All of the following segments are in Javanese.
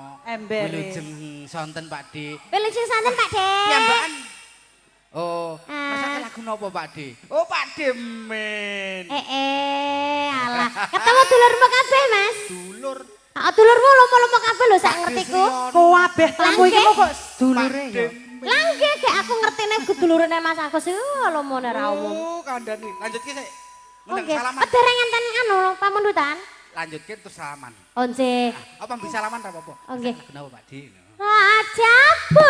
Ember. Wilujeng sonten Pak De. Wilujeng sonten Pak De. Piyambakan. Oh, masak lagu napa Pak De? Oh, Pak De men. Alah. Ketemu dulurmu kabeh, Mas. Dulur. Dulurmu lomo-lomo kabeh lho sak ngertiku. Kabeh tamu iki kok dulure ya. Langge gek aku ngertine dulurene Mas Agus iki lomone ra umum. Oh, kandhani. Lanjutke sik. Oke. Salaman. Dereng enten anu pamundutan. Lanjutke terus salaman. Oh, nggih. Apa bisa salaman ra apa-apa? Oh, nggih. Kenapa Pak De? Rajabu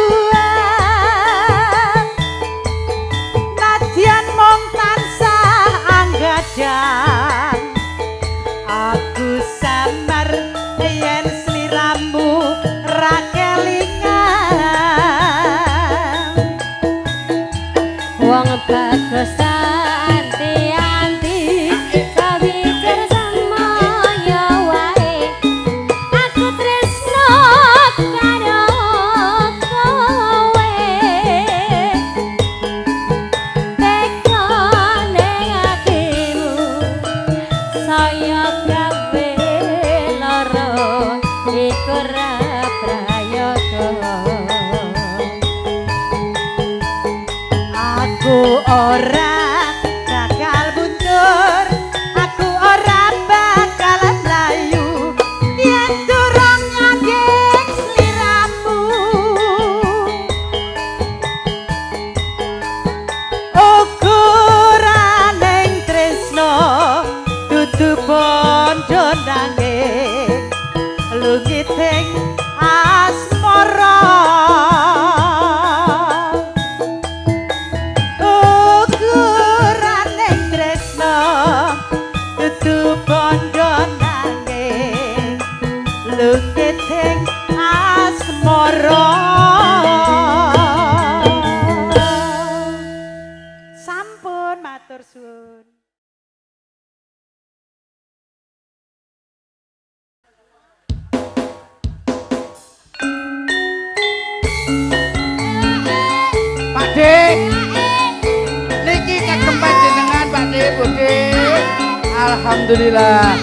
Nadyan mong tansah ora bakal mundur aku ora bakal mlayu yen durung nyaging sliramu ukuran tresno dudu bondo nanging lungiting asmara ukuran tresno dudu bondo nanging lungiting asmara sampun matur suwun Pakde niki kagem panjenengan Pakde Budhe alhamdulillah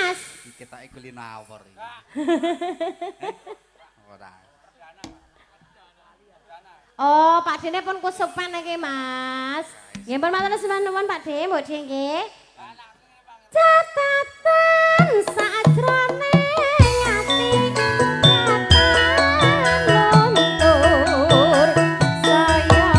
Mas? Ketoke kulinawar iki. Ora. Oh, Pak Dene pun kusupan iki, Mas. Nggih, pun matur nuwun Pak De, Mbok De nggih. Catatan sajrone ati katan luntur saya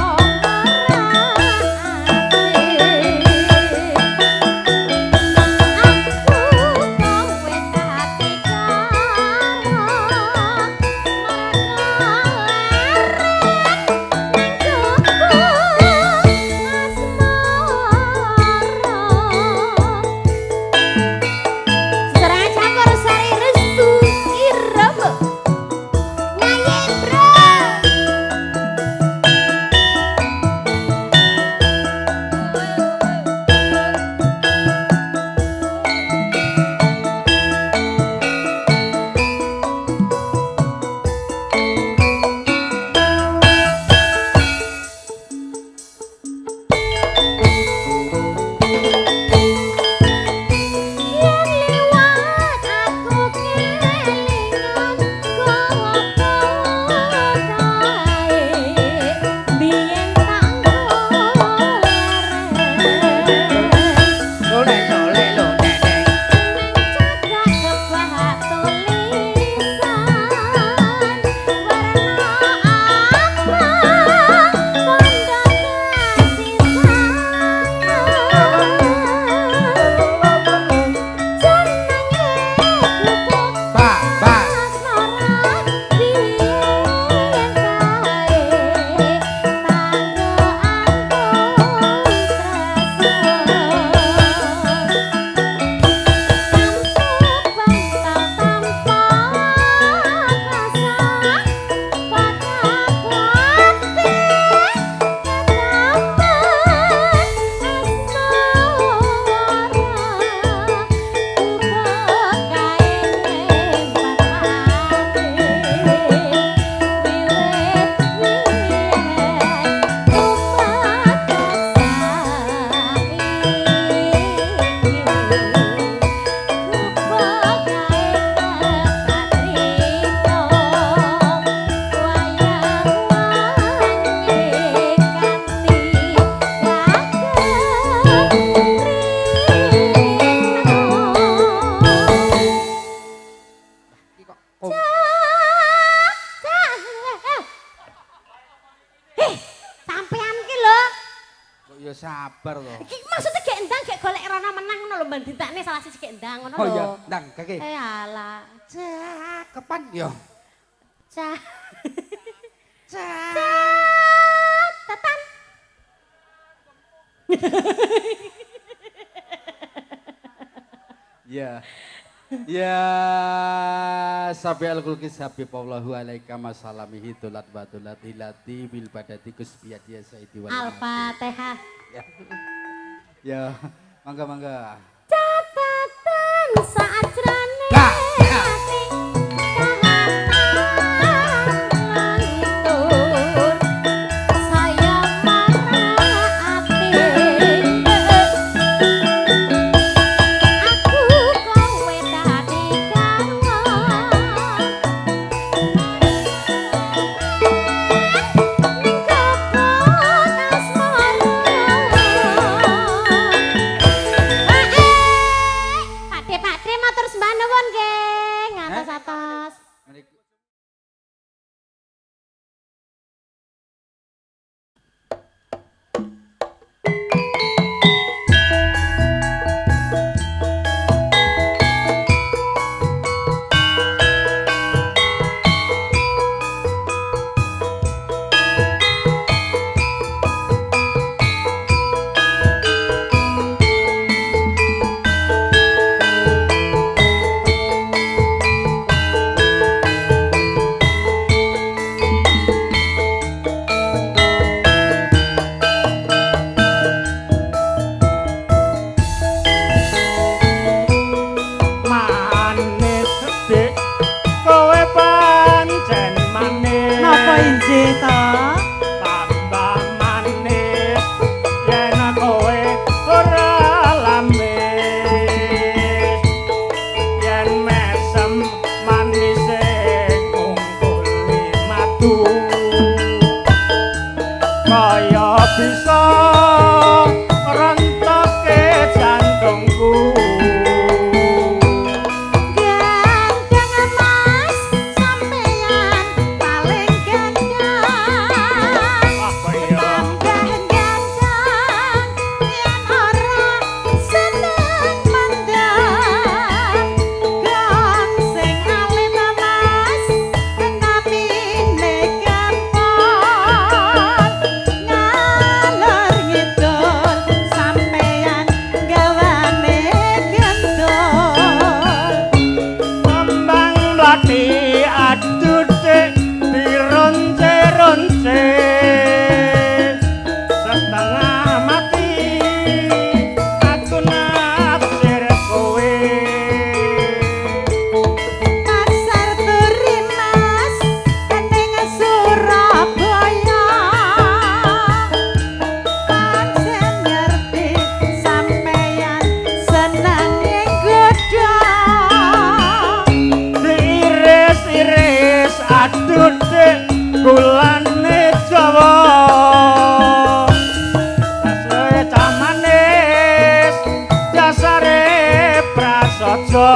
sabar to. Iki maksudnya gek ndang gek golek rono menang ngono lho Mbak Ditakne salah siji gek ndang ngono lho. Oh iya, ndang kaki. Alah, cakepan yo. Cah. Tatan. Ya. Ya sabi al-kulki sabi Allahu alaika masalamihi tulat batulat hilati bil badati kusbiyat ya sayyidi wal Al-Fatihah. Ya, mangga. Catatan sajrone ati prasaja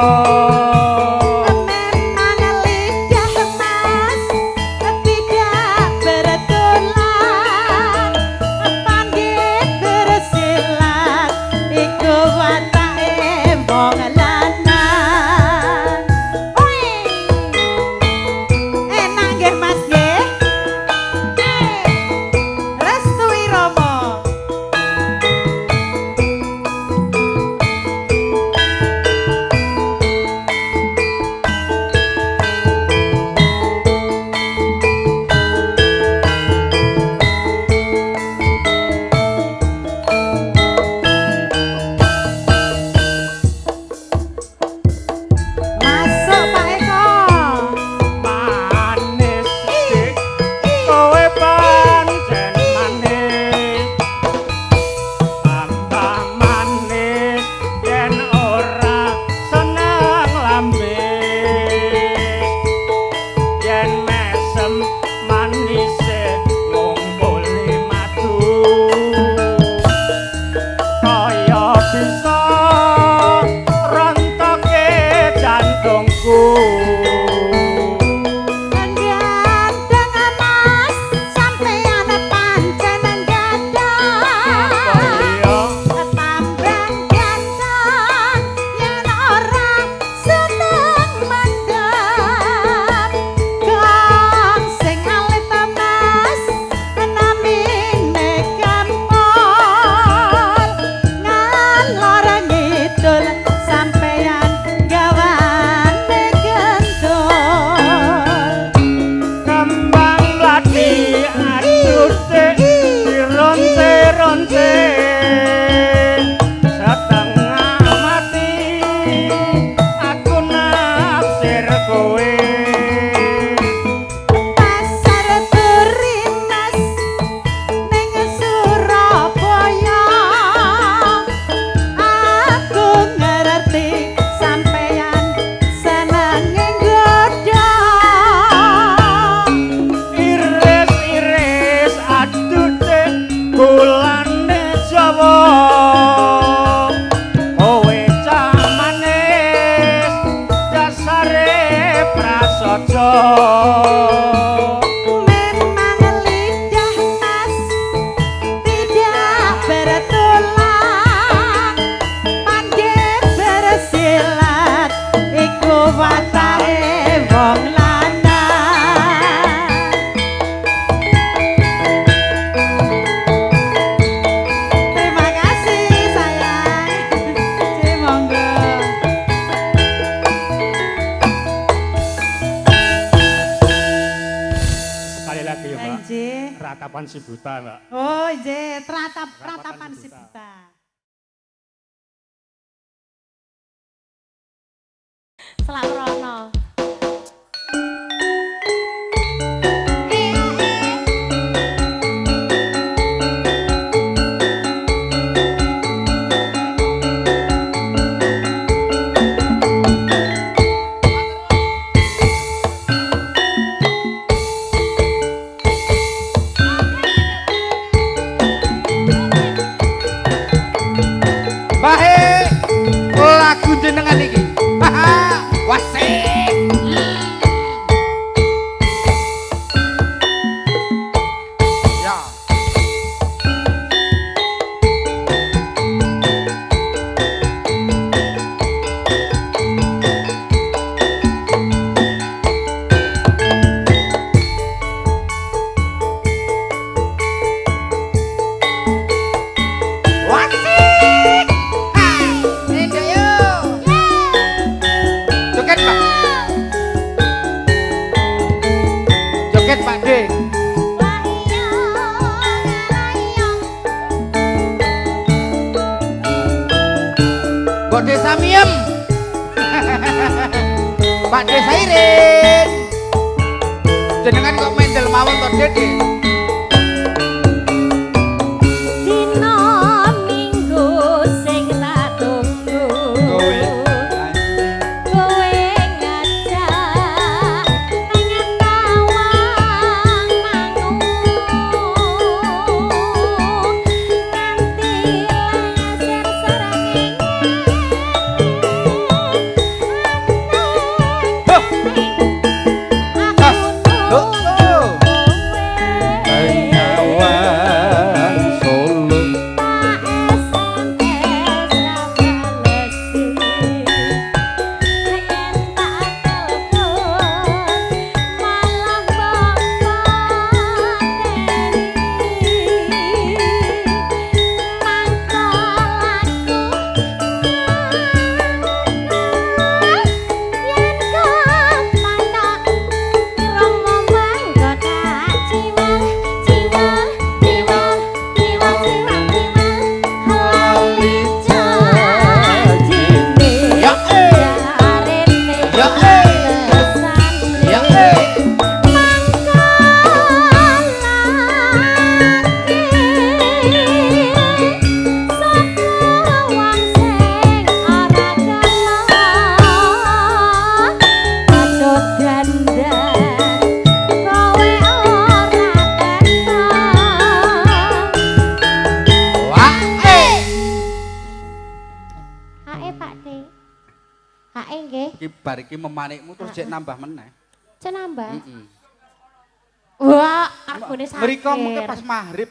Ratapan si buta, Mbak. Oh, nggih, ratapan si buta. Selak rono. Bahe lagu jenengan iki. Wasik. Ya. Mbok Desa Miem. Pak Desa Irin. Jenengan kok mendel mawon to, Dede? Dino minggu sing tak tunggu. Kowe ngajak pengen tawang mangu. Nganti laser sarengenge. Hae nggih. Iki bar iki memanikmu terus jek nambah meneh. Cek nambah. Heeh. Wah, arbune sakit. Mriko mengke pas maghrib.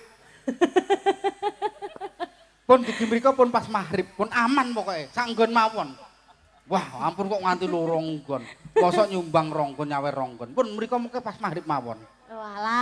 Pun iki mriko pun pas maghrib, pun aman pokoke. Sak nggon mawon. Wah, ampun kok nganti loro nggon. Mosok nyumbang ronggon nyawer ronggon. Pun mriko mengke pas maghrib mawon. Walah.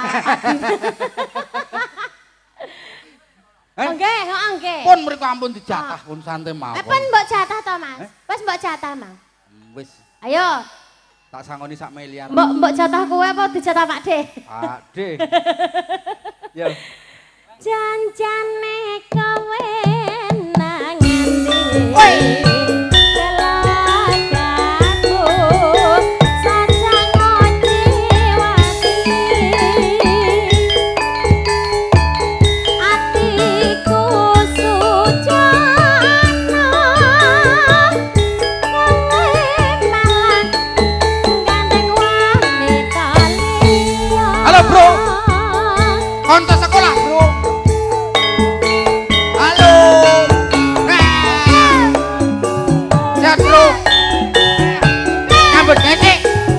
Nggih, heeh nggih. Pun mriko ampun dijatah pun santai mawon. Pun mbok jatah to, Mas? Wis mbok jatah, Mang. Wis. Ayo. Tak sangoni sak miliar. Mbok jatah kowe apa dijatah Pak De? Pak De. Yo. Janjane kowe nang endi? Woi. Konco sekolah, Bro. Halo. Nah. Sehat, Bro. Ngambut ngecek.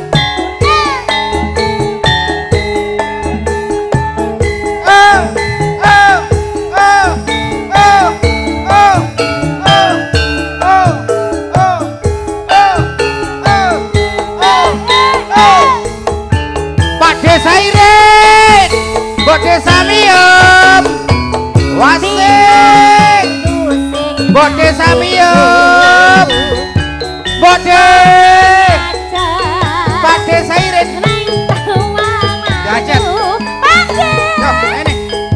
Pak Desa Irit. Bode samiyum wasik Bode samiyum Bode Pak Desa Irit jajan yo ini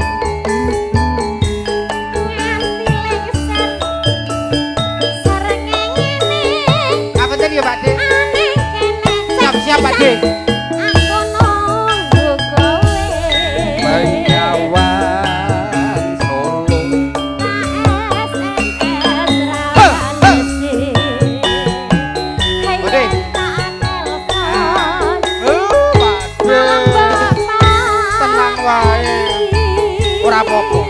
apa tadi ya Pak De siap-siap Pak De ora apa-apa.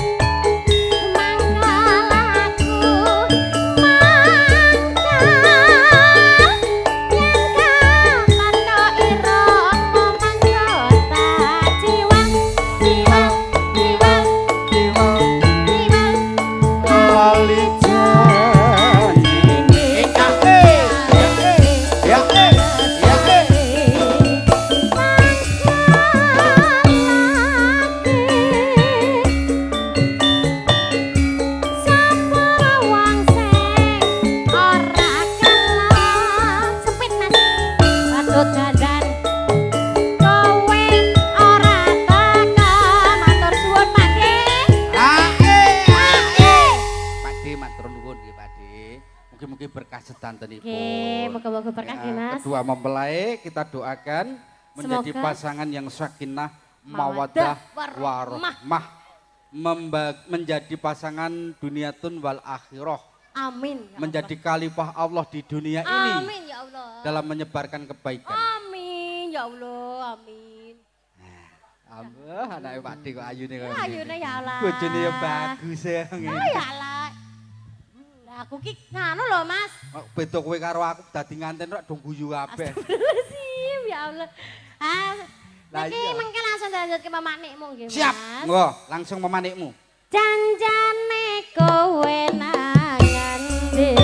Mugi-mugi berkah sedantenipun. Nggih, moga-moga berkah nggih, Mas. Kedua mempelai kita doakan menjadi pasangan yang sakinah, mawaddah, warahmah. Menjadi pasangan duniatun wal akhirah. Amin. Ya menjadi khalifah Allah di dunia ini. Amin ya Allah. Dalam menyebarkan kebaikan. Amin ya Allah, amin. Allah, anake Pak De kok ayune kok. Ayune ya Allah. Bojone ya bagus ya ngene. Oh ya Allah. Aku ki nganu lho Mas. Beda kowe karo aku dadi nganten rek dong guyu kabeh. Astagfirullahaladzim ya Allah. Niki mengke langsung lanjut ke pemanikmu nggih Mas. Siap. Nggo, langsung pemanikmu. Janjane kowe nang endi?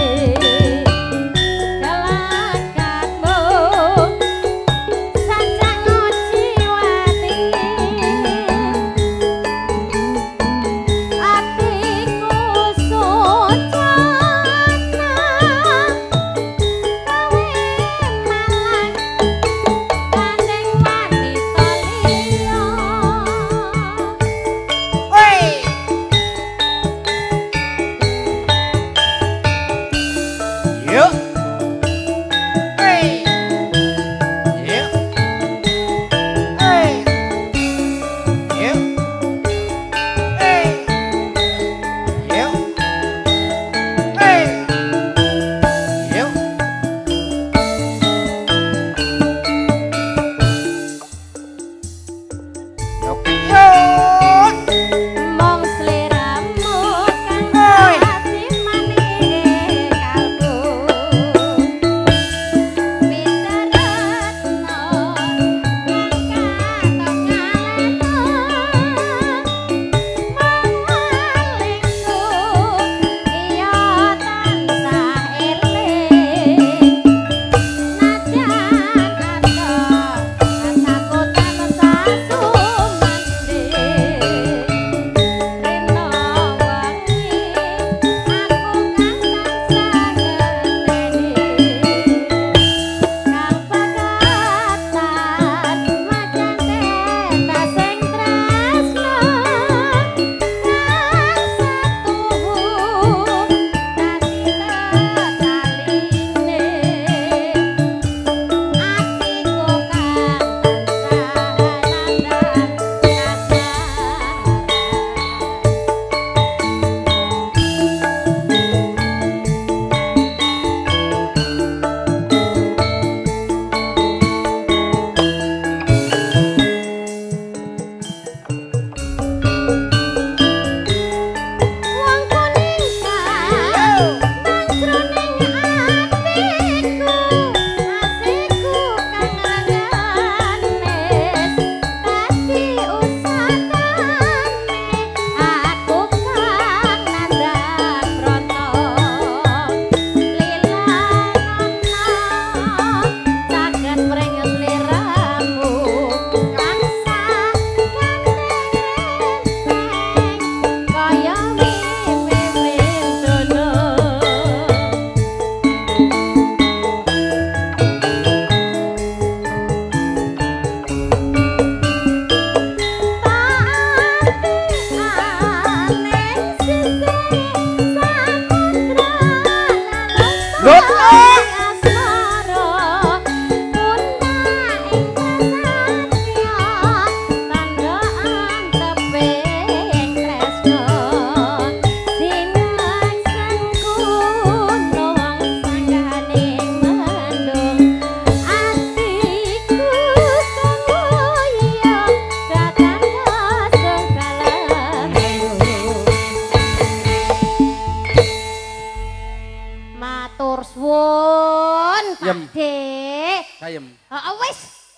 Suwun, Yem. Pakde. Sayem. Heeh wis.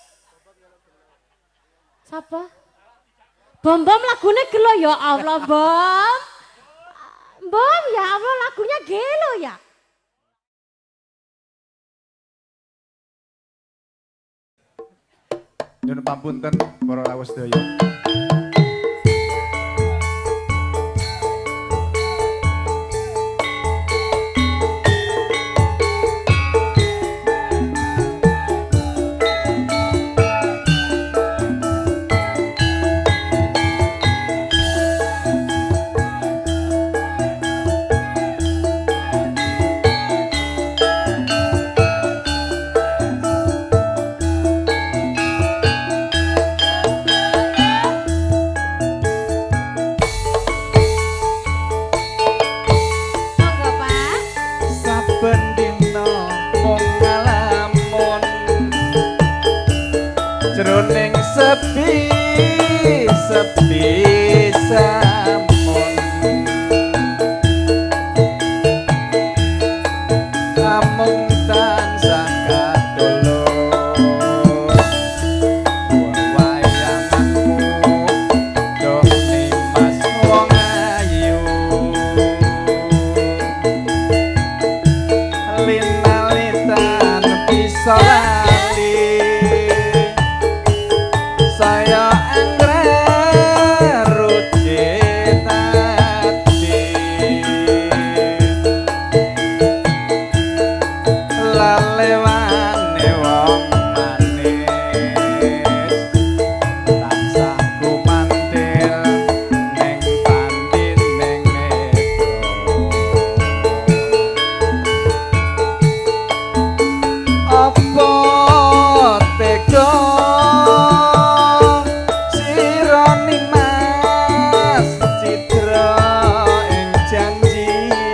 Sapa? Bom-bom lagune gelo ya Allah, Bom. Bom ya Allah lagunya gelo ya. Nyuwun pamunten para rawuh sedaya. Monggo, Pak. Saben dina mung ngalamun jroning sepi samun namung tansah katulus wayanganmu doh nimas wong ayu linalitan bisa lali saya anggrek rucit hati lalewane wong manis tansah kumantil neng pandin neng metro apa tega sirani mas citra ing janji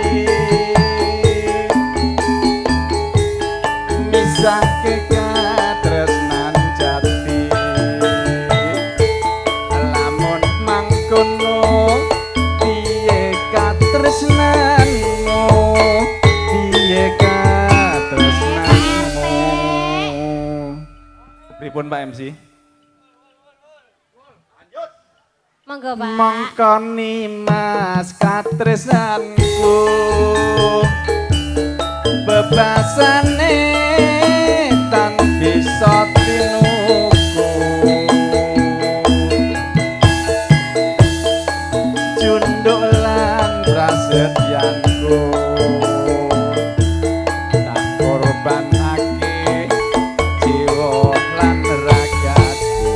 misahke katresnan jati lamun mangkono piye katresnanmu piye katresnanmu pripun Pak MC Monggo, Pak. mongkoni mas katresnanku bebasane tan bisa tinuku junduk lan prasetyanku tak korbanake jiwa lan ragaku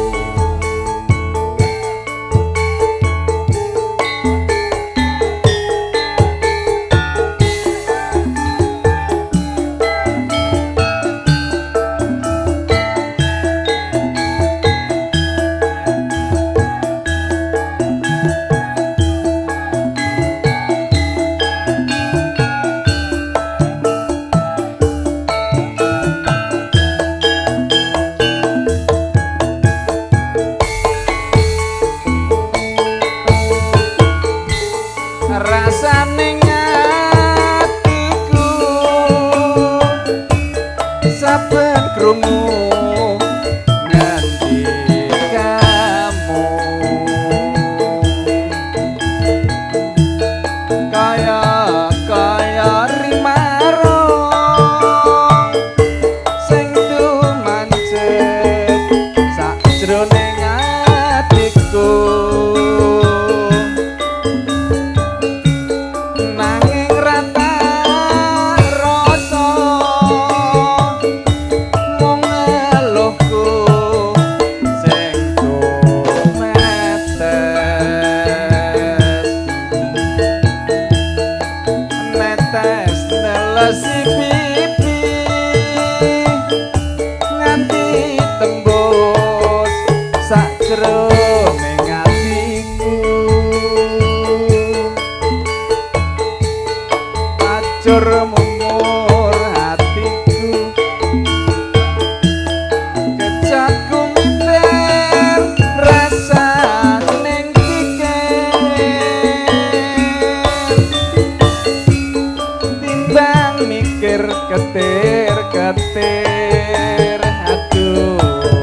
ketir-ketir aduh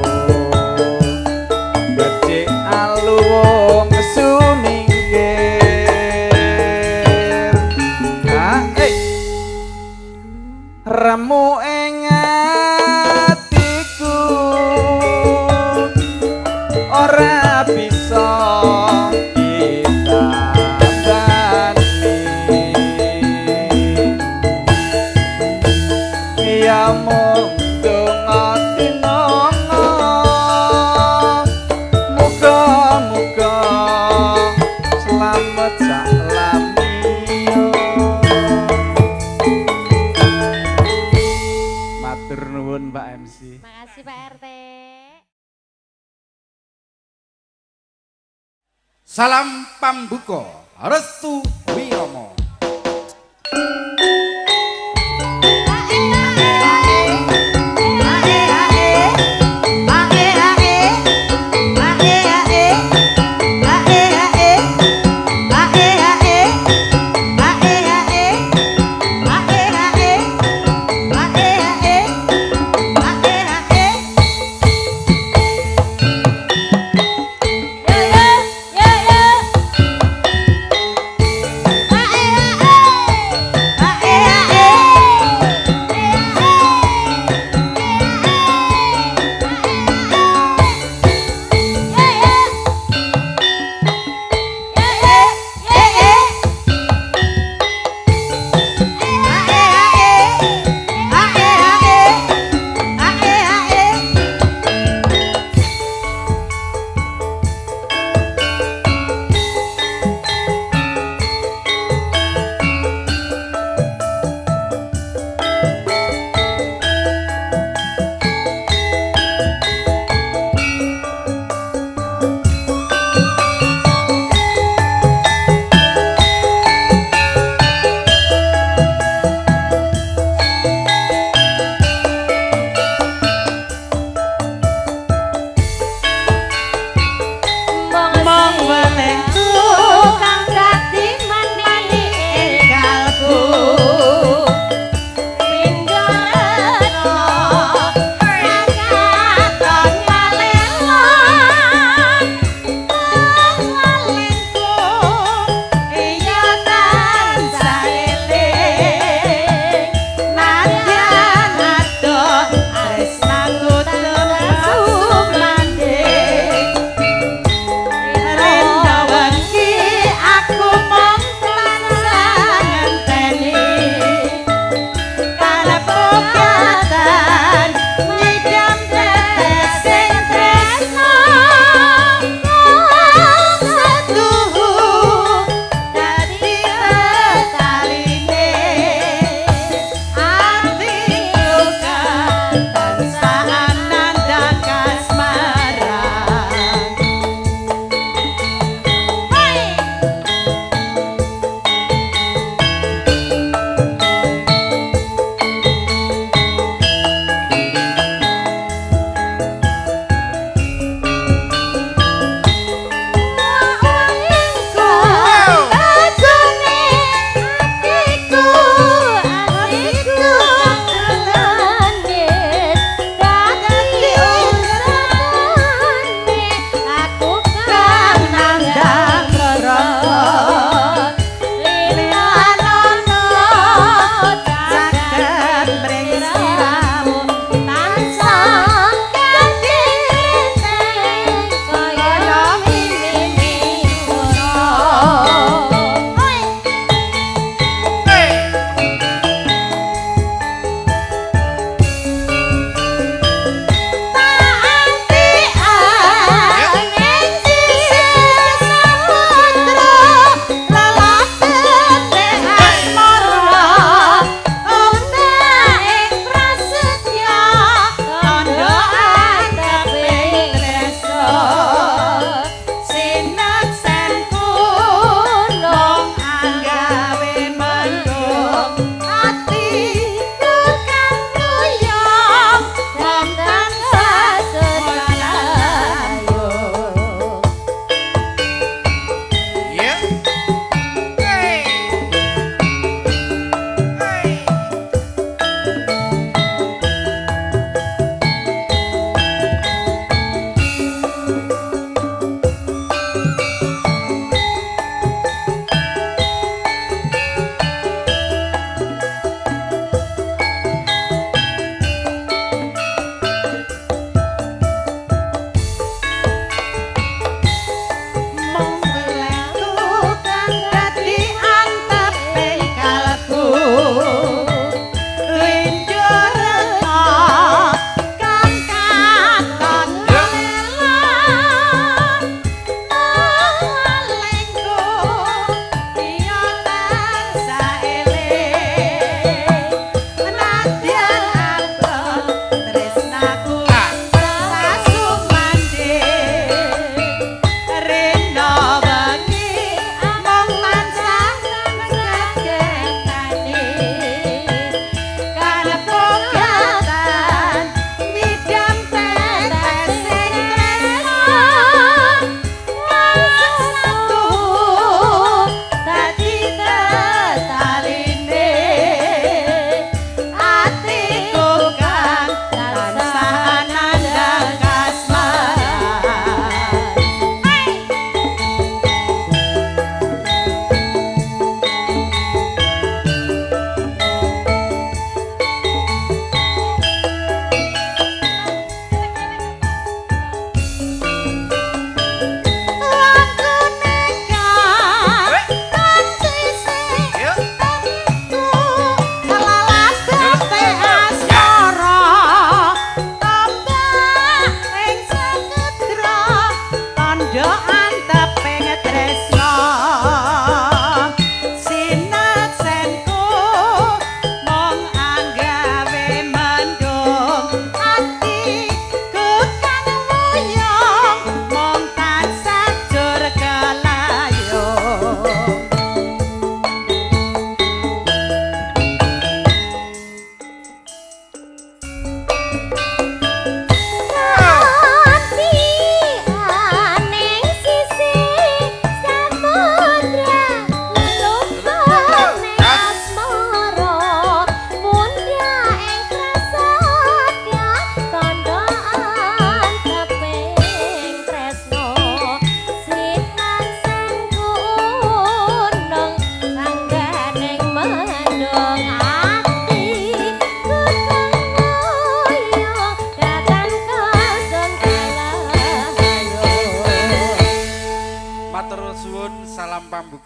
becik aluwung sumingkir remu ing atiku ora bisa Makasih Pak RT. Salam pambuka Restu Wiromo. Ae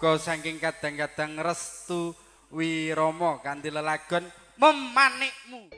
uga saking kadang-kadang Restu Wirama kanthi lelagon Memanikmu.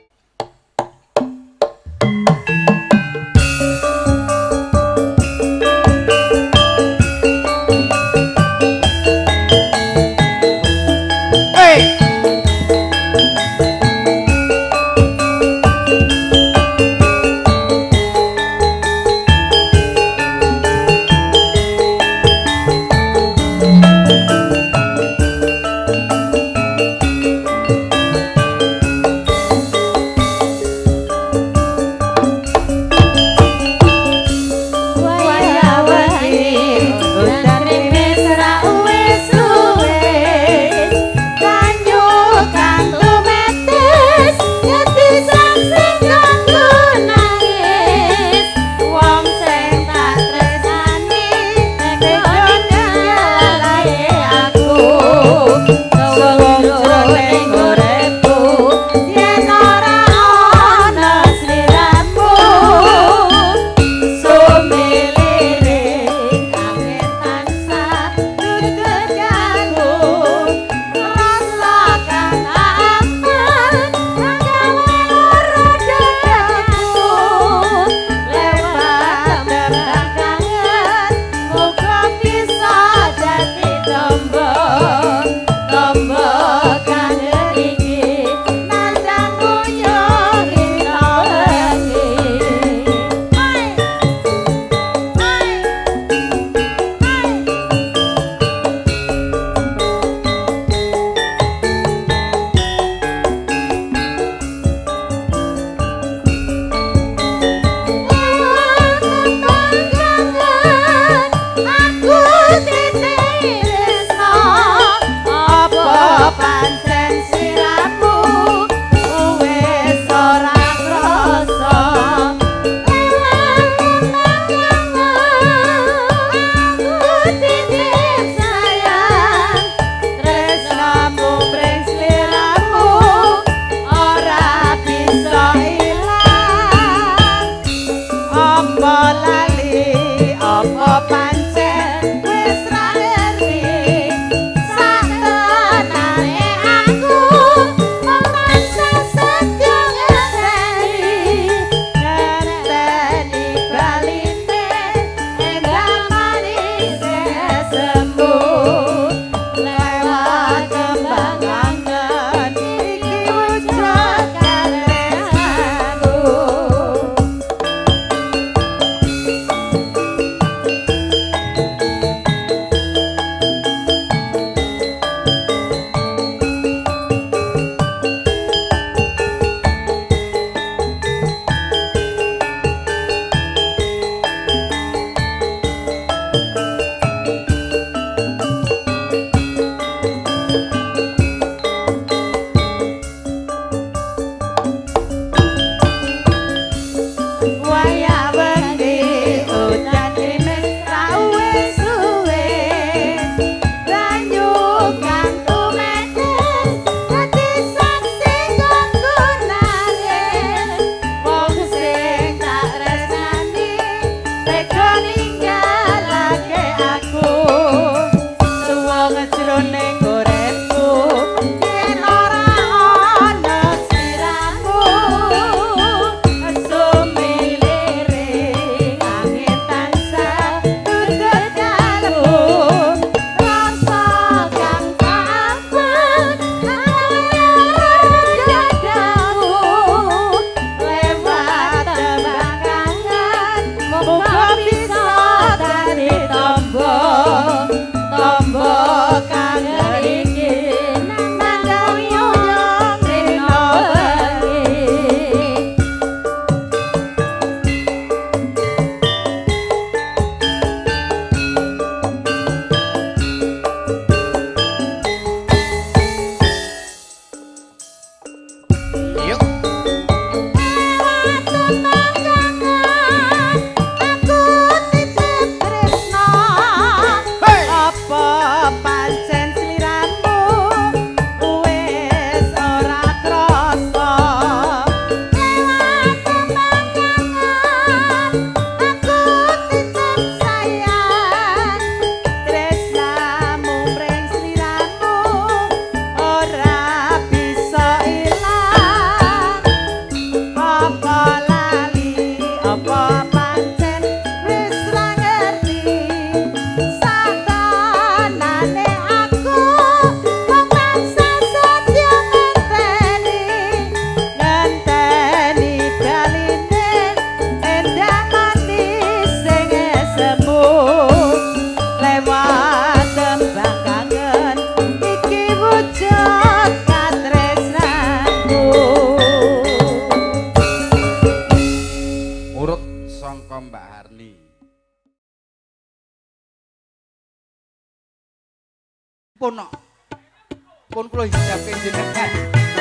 pun kok. Pun kula hijabke jenengan.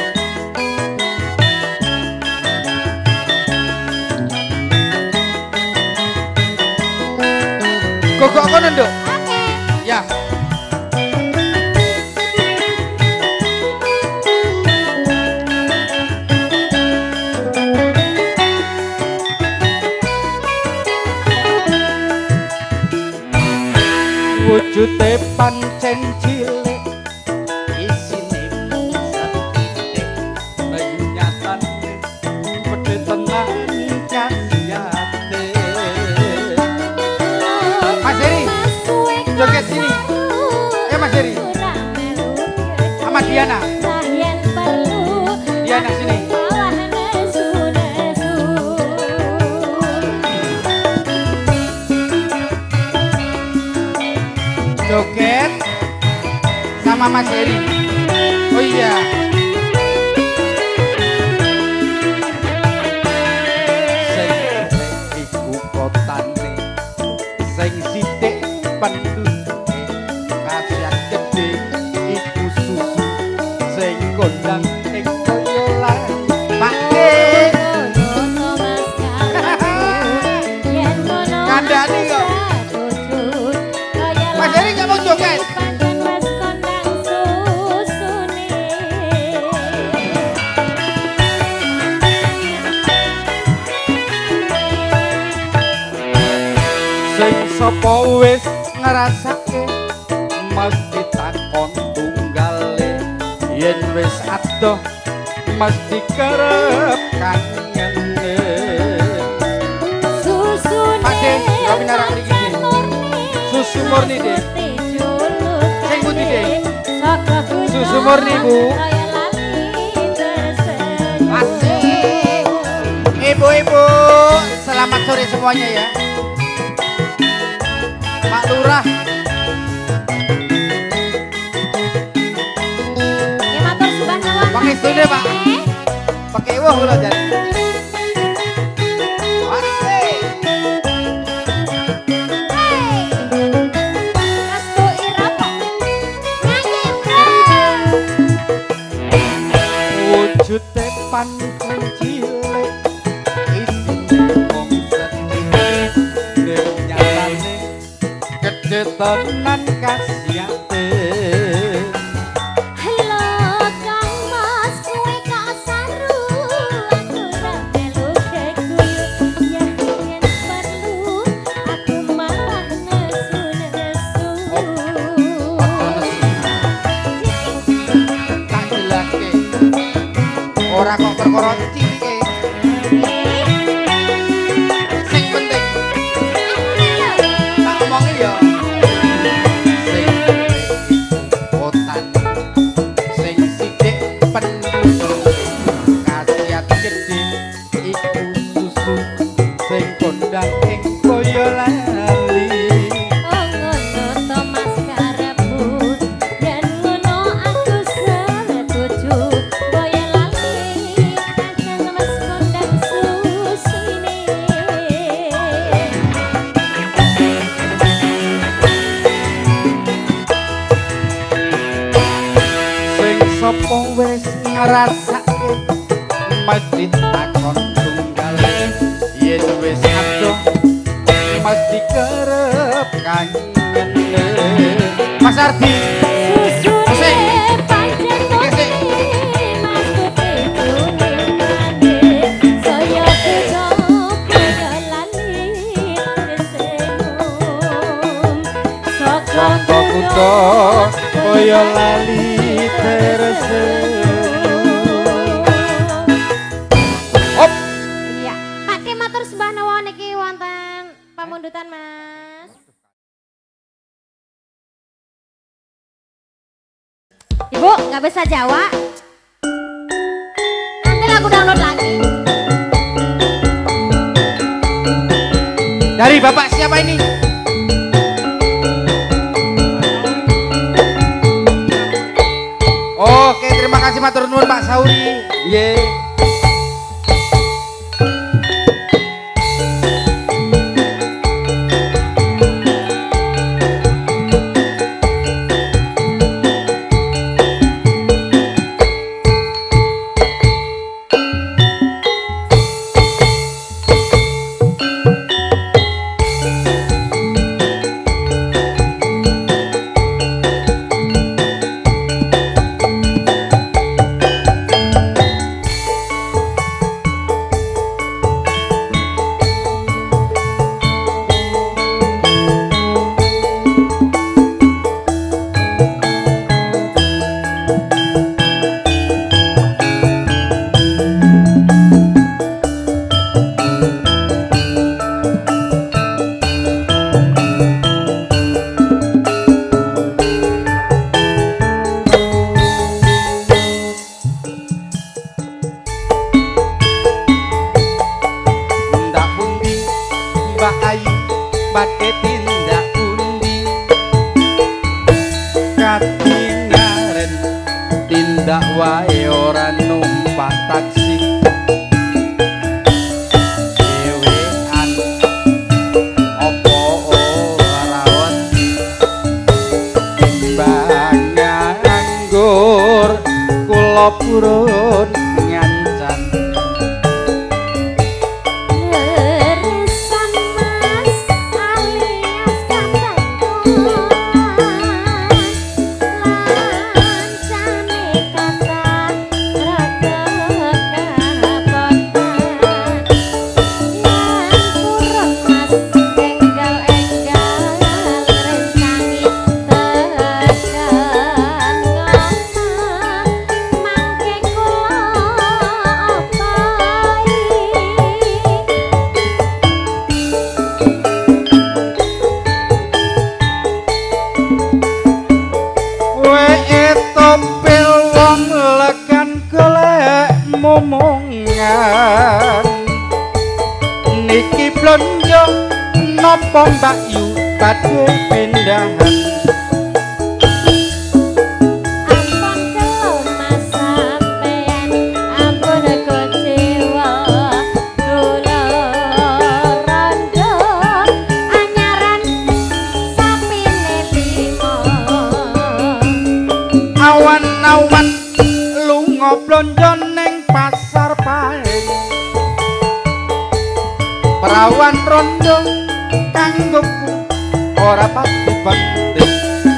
Gogok kono, Nduk. Oke. Ya. Wujude pancen cilik isine mung satitik bayi nyatane pedhe tenan kasiate Mas Heri joget sini Mas Heri sama Diana Diana sini joget sama Mas Heri. Oh iya. Sing iku kotane, sing sithik penduduke, kasihan gedhe iku susu, sing kondang ing koyolan. Pakne. Kandhani kok. Mas Heri nggak mau joget. Sing sapa wis ngrasake mesti takon tunggale yen wis adoh mesti kerep kangene susune Pakde kami narak iki susu murni deh sing putih deh susu murni Bu asik ibu-ibu selamat sore semuanya ya Pak Lurah ya matur suwun pakai stune Pak pakai wah kula jan wujude pancen cilik isine mung setitik nyatane gedhe tenan kasiate halo Kang Mas kowe kok saru aku ora melu geguyut ya yen perlu aku malah nesu-nesu tak jelaske ora kok perkara cilike sing penting tak omongi ya sing otan sing sithik penduduk kasiat gedhe iku susu sing kondang ing kaya lali oh ngono to Mas karepmu yen ngono aku setuju boyo lali pancen Mas kondang susine sing sapa wis ngrasake mesti takon tunggale yen wis adoh mesti kerep kangene Mas Ardi susune pancen mesti Mas kepedune mande saya beda boyo lali tersenyum saka kutha kaya lali tersenyum op iya Pakde matur sembah nawa niki wonten pamundutan Mas Ibu nggak bisa Jawa nanti aku download lagi dari Bapak siapa ini Oke terima kasih matur nuwun Pak Sauri nggih Mbak Ayu badhe tindak pundi katingaren tindak wae ora numpak taksi dhewean apa ora wedi timbang nganggur kula purun ngancan Leresan mas alias kataku lancane kata rada kabotan yang kurang mas enggal-enggal rencangi tekan ngomong mangke kula opai Wee topil wong lekan golek momongan niki blonjo napa Mbak Yu badhe pindahan ampun kelo mas sampean ampun kecewa kula rondo anyaran sapine limo awan-awan lunga blonjo ning pasar paing perawan rondo kanggoku ora pati penting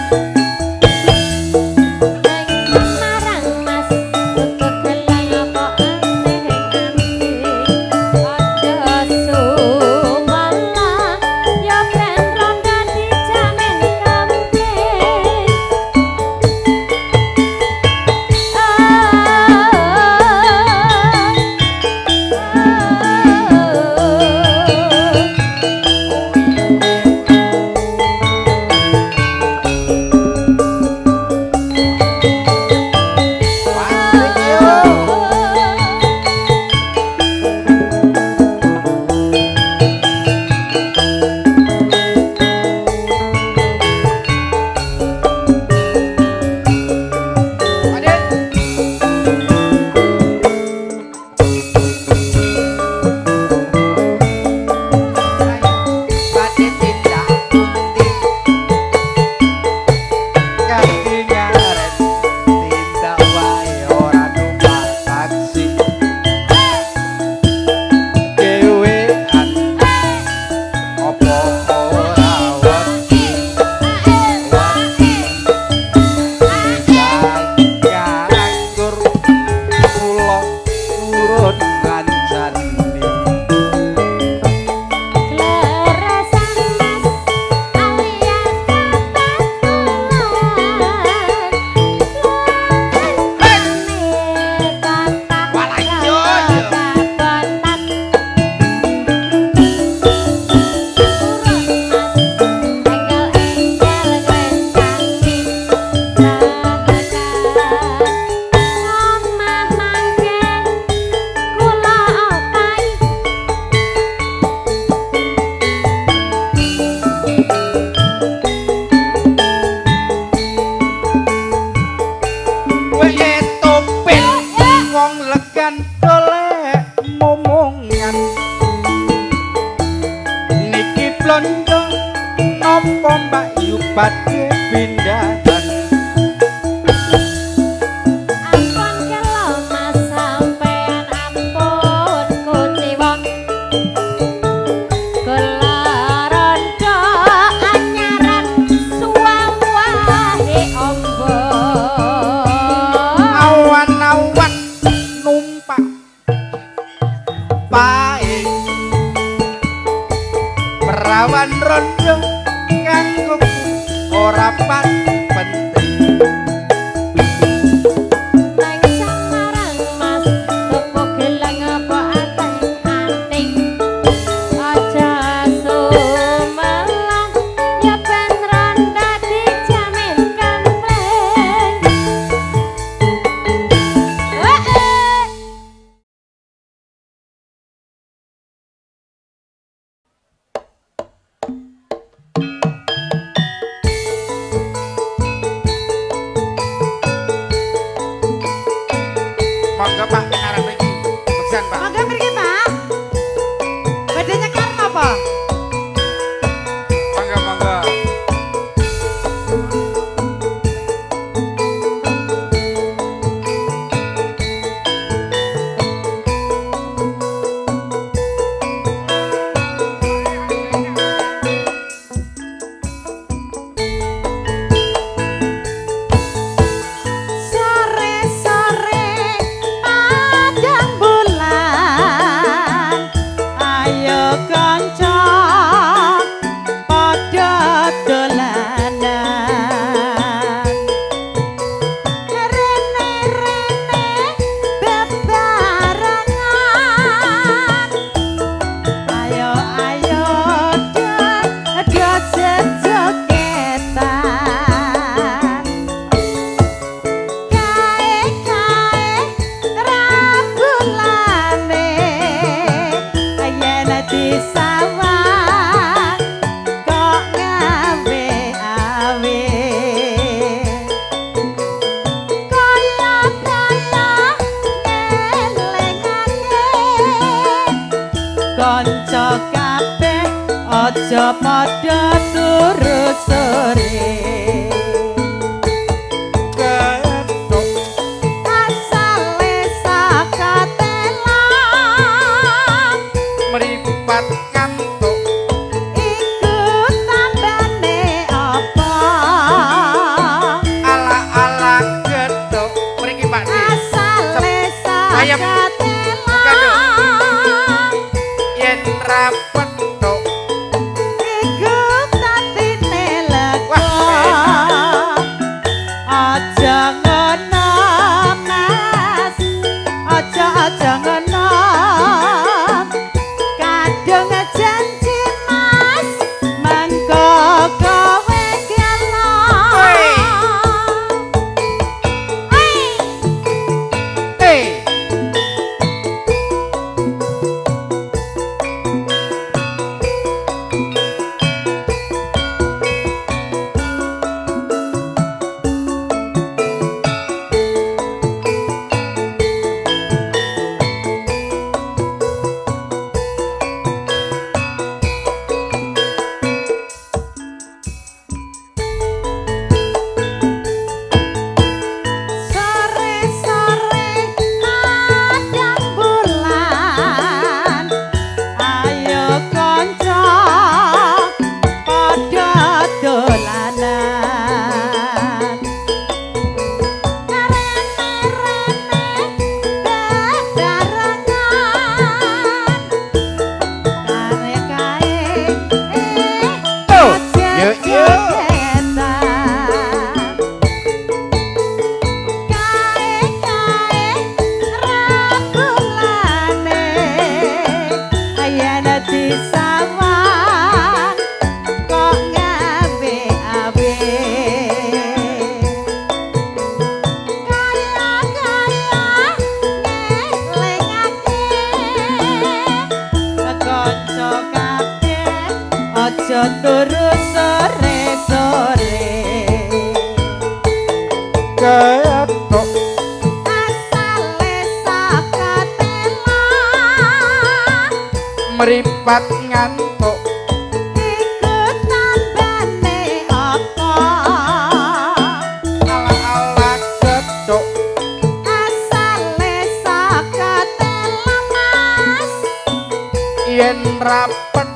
neng Semarang mas tutuk gelang apa anteng-anteng aja sumela ya ben rondo dijamin kampling badhe tindak pundi katingaren tindak wae ora numpak taksi dhewean apa ora wedi nganggur kula urut ngancani Leresan mas alias katakulan lancane kata kabotan kurang mas enggal-enggal rencangi tekan omah mangke kula opai Wee topil wong legan golek momongan niki blonjo napa Mbak Yu badhe pindahan ampun kelo mas sampean ampun kuciwa kula rondo anyaran suwawahe ombo awan-awan numpak paing perawan rondo kanggoku ora pati penting neng Semarang mas tuku gelang apa anteng-anteng aja sumelang ya ben rondo dijamin kampling kanca kabeh aja padha turu sore Ketok asale sakatelang meripat ngantuk iku tambane apa ala-ala gedhok mriki Pak Di asale Ayam. sakatelang yen rapethuk iku tatine lega aja ngono mas aja ngono kadung janji mas mangko kowe gelo eh sore-sore adang bulan ayo kanca padha dolanan rene-rene bebarengan kare-kare Oh, yuk, yuk. Sawang kok ngabe abe kaya ngelingake kanca kabeh aja turu sore-sore ketok asale sakatelang meripat ngantuk iku tambane apa ala-ala gedhok asale sakatelang mas yen rapet